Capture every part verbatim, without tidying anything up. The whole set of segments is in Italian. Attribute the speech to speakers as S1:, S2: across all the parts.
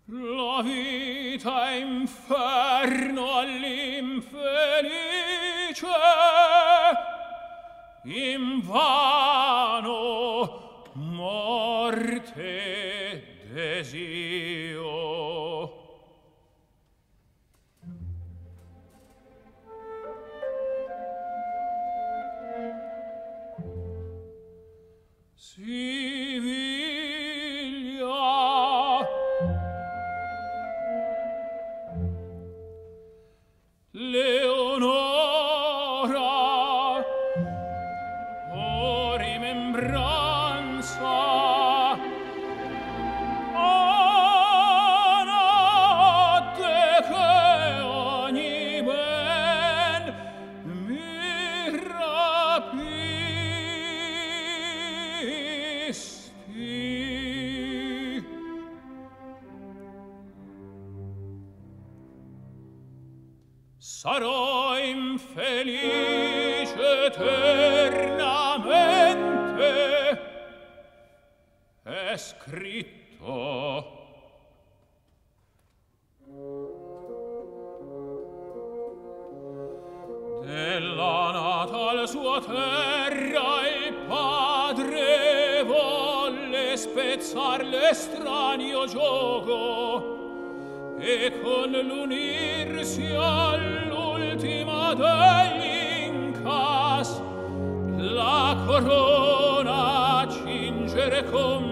S1: La vita inferno all'infelice, invano morte desio. Siviglia, Leonora, o rimembranza, a notte che ogni ben mi rapisti. Sarò infelice eternamente, è scritto. Della natal sua terra il padre volle spezzar l'estraneo gioco e con l'unirsi all'ultima degli Incas la corona cingere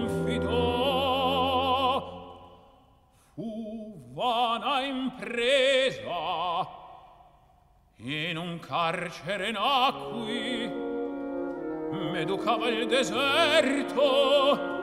S1: confidò. Fu vana impresa, in un carcere nacqui, m'educava il deserto